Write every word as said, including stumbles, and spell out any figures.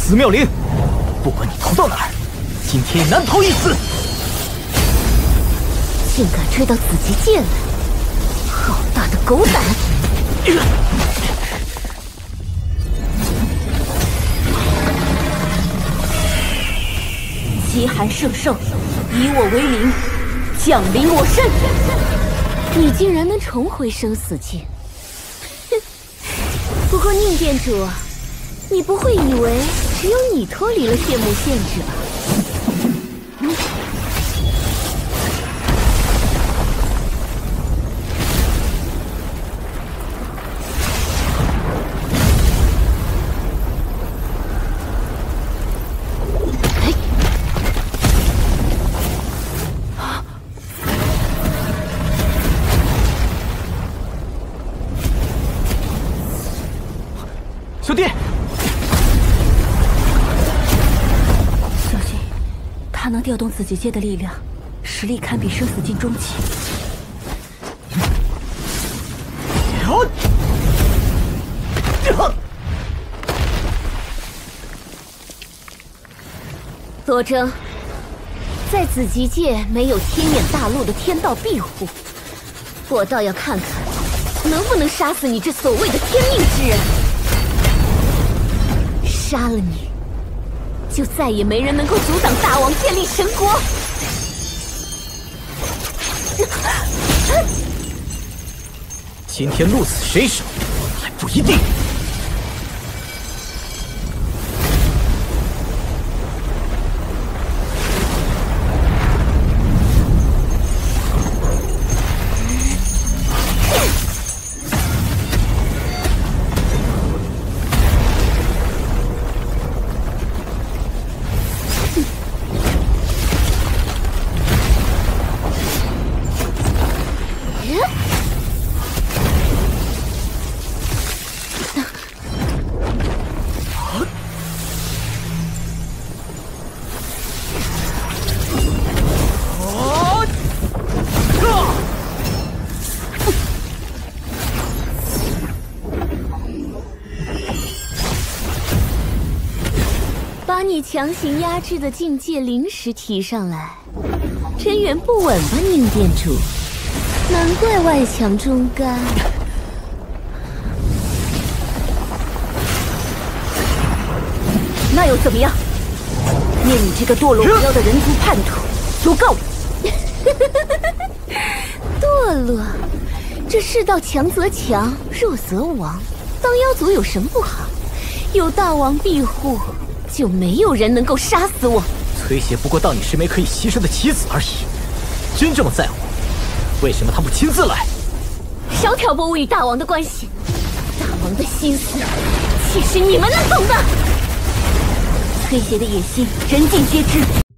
寺庙灵，不管你逃到哪儿，今天也难逃一死！ 竟敢追到紫极界来，好大的狗胆！极寒圣兽，以我为灵，降临我身。你竟然能重回生死界！哼！不过宁店主，你不会以为只有你脱离了谢幕限制吧？嗯小弟， 小心，他能调动紫极界的力量，实力堪比生死境中期。佐征，在紫极界没有天眼大陆的天道庇护，我倒要看看能不能杀死你这所谓的天命之人。 杀了你，就再也没人能够阻挡大王建立神国。 今天鹿死谁手还不一定。把你强行压制的境界临时提上来，真元不稳吧，宁店主？难怪外强中干。那又怎么样？灭你这个堕落无妖的人族叛徒，足够。堕落，这世道强则强，弱则亡。当妖族有什么不好？有大王庇护。 就没有人能够杀死我。崔邪不过当你是枚可以牺牲的棋子而已。真这么在乎，为什么他不亲自来？ 少挑拨我与大王的关系。大王的心思，岂是你们能懂的？崔邪的野心，人尽皆知。